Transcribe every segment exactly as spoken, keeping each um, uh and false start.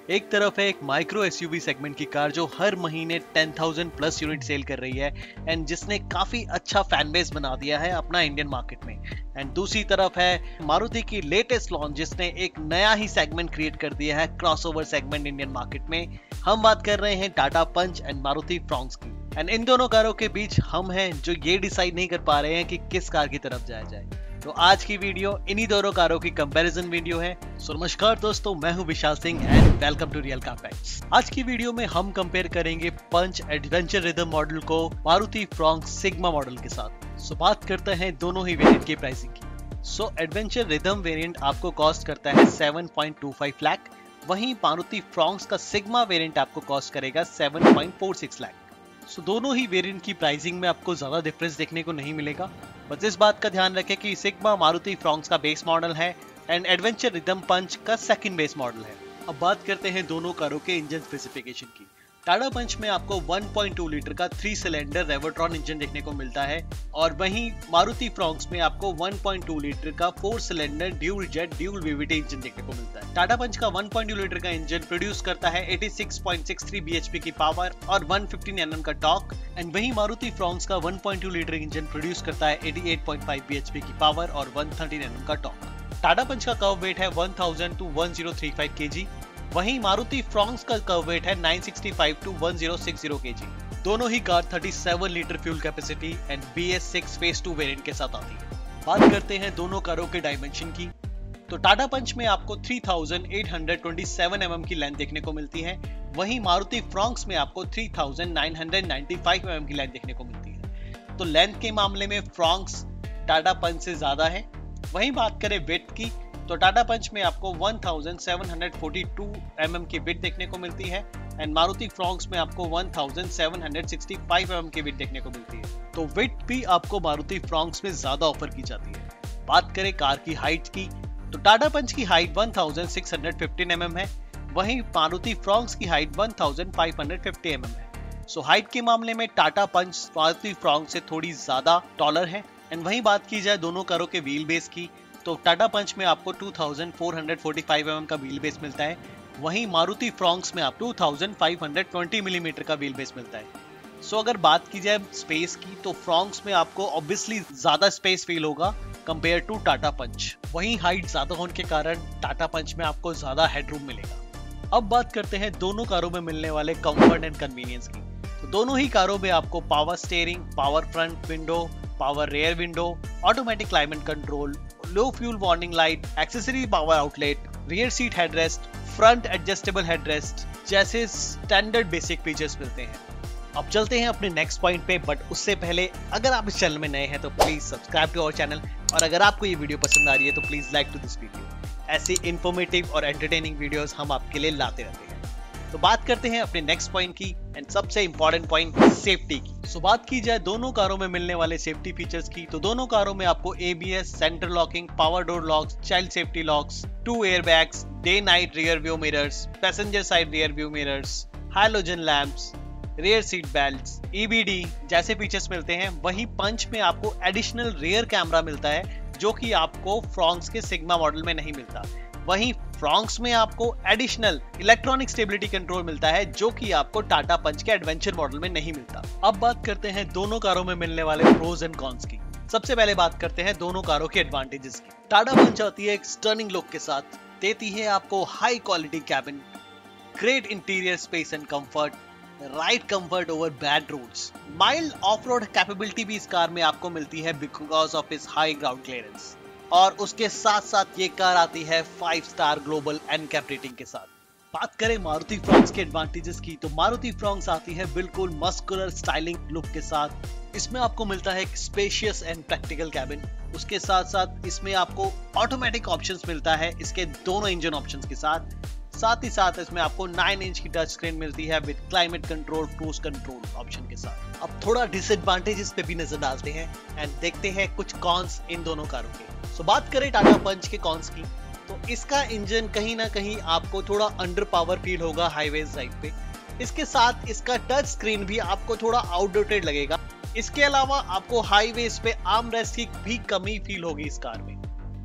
एक तरफ है एक माइक्रो एसयूवी सेगमेंट की कार जो हर महीने ten thousand plus unit sell कर रही है एंड जिसने काफी अच्छा फैन बेस बना दिया है अपना इंडियन मार्केट में। एंड दूसरी तरफ है मारुति की लेटेस्ट लॉन्च जिसने एक नया ही सेगमेंट क्रिएट कर दिया है, क्रॉसओवर सेगमेंट इंडियन मार्केट में। हम बात कर रहे हैं Tata Punch and Maruti Fronx की। एंड इन दोनों कारों के बीच हम हैं जो ये डिसाइड नहीं कर पा रहे हैं कि किस कार की तरफ जाया जाए। तो आज की वीडियो इन्हीं दोनों कारों की कंपैरिजन वीडियो है। सो नमस्कार दोस्तों, मैं हूं Vishal Singh and welcome to Real Car Facts. आज की वीडियो में हम कंपेयर करेंगे पंच एडवेंचर रिदम मॉडल को मारुति फ्रॉन्क्स सिग्मा मॉडल के साथ। सो बात करते हैं दोनों ही वेरिएंट की प्राइसिंग की। सो एडवेंचर रिदम वेरिएंट आपको कॉस्ट करता है seven point two five lakh, वहीं मारुति फ्रॉन्क्स का सिग्मा वेरिएंट आपको कॉस्ट करेगा seven point four six lakh. So दोनों ही वेरिएंट की प्राइसिंग में आपको ज्यादा डिफरेंस देखने को नहीं मिलेगा। बस इस बात का ध्यान रखें कि सिग्मा मारुति फ्रॉन्क्स का बेस मॉडल है एंड एडवेंचर रिदम पंच का सेकंड बेस मॉडल है। अब बात करते हैं दोनों कारों के इंजन स्पेसिफिकेशन की। टाटा पंच में आपको वन पॉइंट टू लीटर का थ्री सिलेंडर रेवोट्रॉन इंजन देखने को मिलता है और वहीं मारुति फ्रॉन्क्स में आपको वन पॉइंट टू लीटर का four cylinder dual jet dual VVT engine देखने को मिलता है। टाटा पंच का वन पॉइंट टू लीटर का इंजन प्रोड्यूस करता है eighty six point six three BHP की पावर और वन फिफ्टीन एनएम का टॉर्क एंड वहीं मारुति फ्रॉन्क्स का one point two litre engine produce करता है eighty eight point five BHP की पावर और वन थर्टीन एनएम का टॉर्क। टाटा पंच का कर्व वेट है one thousand to one thousand thirty five kg, वहीं मारुति फ्रॉन्क्स का कर्व वेट है nine sixty five to one thousand sixty kg. दोनों ही car thirty seven litre fuel capacity and B S six phase two variant के साथ आती है। बात करते हैं दोनों कारों के डायमेंशन की। तो टाटा पंच में आपको three thousand eight hundred twenty seven mm की लेंथ देखने को मिलती है, वहीं मारुति फ्रॉन्क्स में आपको three thousand nine hundred ninety five mm की लेंथ देखने को मिलती है। तो लेंथ के मामले में फ्रॉन्क्स टाटा पंच से ज्यादा है। वहीं बात करें विड्थ की तो टाटा पंच में आपको one thousand seven hundred forty two mm की विड्थ देखने को मिलती है एंड मारुति फ्रॉन्क्स में आपको one thousand seven hundred sixty five mm की विड्थ देखने को मिलती है। तो विड्थ भी आपको मारुति फ्रॉन्क्स में ज्यादा ऑफर की जाती है। बात करें कार की हाइट की तो टाटा पंच की height one thousand six hundred fifteen mm है, वहीं मारुति फ्रॉन्क्स की height one thousand five hundred fifty mm है। सो हाइट के मामले में टाटा पंच मारुति फ्रॉन्क्स से थोड़ी ज्यादा टॉलर है। एंड वहीं बात की जाए दोनों कारों के व्हील बेस की तो टाटा पंच में आपको two thousand four hundred forty five mm का व्हील बेस मिलता है, वहीं मारुति फ्रॉन्क्स में आप two thousand five hundred twenty millimetre का व्हील बेस मिलता है। सो so, अगर बात की जाए स्पेस की तो फ्रॉन्क्स में आपको ऑब्वियसली ज्यादा स्पेस फील होगा कंपेयर टू टाटा पंच, वहीं हाइट ज्यादा होने के कारण टाटा पंच में आपको ज्यादा हेडरूम मिलेगा। अब बात करते हैं दोनों कारों में मिलने वाले कंफर्ट एंड कन्वीनियंस की। तो दोनों ही कारों में आपको power steering, power front window, power rear window, automatic climate control, low fuel warning light, accessory power outlet, rear seat headrest, front adjustable headrest जैसे स्टैंडर्ड बेसिक फीचर्स मिलते हैं। अब चलते हैं अपने नेक्स्ट पॉइंट पे, बट उससे पहले अगर आप इस चैनल में नए हैं तो please subscribe to our channel और अगर आपको ये वीडियो पसंद आ रही है तो please like to this video. ऐसी इंफॉर्मेटिव और एंटरटेनिंग वीडियोस हम आपके लिए लाते रहते हैं। तो बात करते हैं अपने नेक्स्ट पॉइंट की एंड सबसे इंपॉर्टेंट पॉइंट सेफ्टी की। सो बात की जाए दोनों कारों में मिलने वाले सेफ्टी फीचर्स की तो दोनों कारों में आपको ABS, centre locking, power door locks, child safety locks, two airbags, day night rear view mirrors, passenger side rear view mirrors, halogen lamps, rear seat belts, EBD जैसे फीचर्स मिलते हैं। वहीं पंच में आपको एडिशनल रियर कैमरा मिलता है जो कि आपको फ्रॉन्क्स के सिग्मा मॉडल में नहीं मिलता। वहीं फ्रॉन्क्स में आपको एडिशनल इलेक्ट्रॉनिक स्टेबिलिटी कंट्रोल मिलता है जो कि आपको टाटा पंच के एडवेंचर मॉडल में नहीं मिलता। अब बात करते हैं दोनों कारों में मिलने वाले प्रोज एंड कॉन्स की। सबसे पहले बात करते हैं दोनों कारों के एडवांटेजेस की। टाटा पंच आती है एक स्टर्निंग लुक के साथ, देती है आपको high quality cabin, great interior space and comfort, ride comfort over bad roads, mild off road capability भी इस कार में आपको मिलती है बिकॉज ऑफ इस हाई ग्राउंड क्लियरेंस। और उसके साथ साथ ये कार आती है five star global NCAP rating के साथ। बात करें मारुति फ्रॉन्क्स के एडवांटेजेस की तो मारुति फ्रॉन्क्स आती है बिल्कुल मस्कुलर स्टाइलिंग लुक के साथ। इसमें आपको मिलता है एक स्पेशियस एंड प्रैक्टिकल कैबिन, उसके साथ साथ इसमें आपको ऑटोमेटिक ऑप्शंस मिलता है इसके दोनों इंजन ऑप्शंस के साथ। साथ ही साथ इसमें आपको नाइन इंच की टच स्क्रीन मिलती है with climate control, cruise control option के साथ। अब थोड़ा डिसएडवांटेजेस पे भी नजर डालते हैं एंड देखते हैं कुछ कॉन्स इन दोनों कारों के। सो so, बात करें टाटा पंच के कॉन्स की तो इसका इंजन कहीं ना कहीं आपको थोड़ा अंडर पावर फील होगा हाईवेज साइड पे। इसके साथ इसका टच स्क्रीन भी आपको थोड़ा आउटडेटेड लगेगा। इसके अलावा आपको हाईवेज पे आर्म रेस्ट की भी कमी फील होगी इस कार में।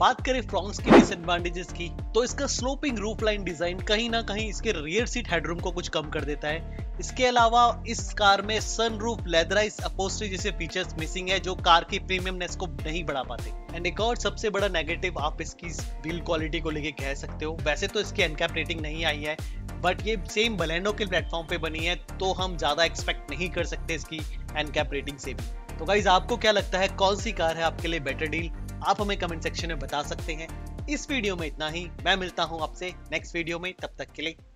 बात करें फ्रॉन्क्स की डिसएडवांटेजेस की, तो इसका स्लोपिंग रूफ लाइन डिजाइन कहीं ना कहीं इसके रियर सीट हेडरूम को कुछ कम कर देता है। इसके अलावा इस कार में सनरूफ, लेदराइज अपहोल्स्ट्री जैसे फीचर्स मिसिंग है जो कार की प्रीमियमनेस को नहीं बढ़ा पाते। एंड एक और सबसे बड़ा नेगेटिव आप इसकी बिल्ड क्वालिटी को लेके कह सकते हो। वैसे तो इसकी एनकैप रेटिंग नहीं आई है, बट ये सेम बलेनो के प्लेटफॉर्म पे बनी है, तो हम ज्यादा एक्सपेक्ट नहीं कर सकते इसकी एनकैप रेटिंग से भी। तो गाइज आपको क्या लगता है कौन सी कार है आपके लिए बेटर डील? आप हमें कमेंट सेक्शन में बता सकते हैं। इस वीडियो में इतना ही। मैं मिलता हूं आपसे नेक्स्ट वीडियो में, तब तक के लिए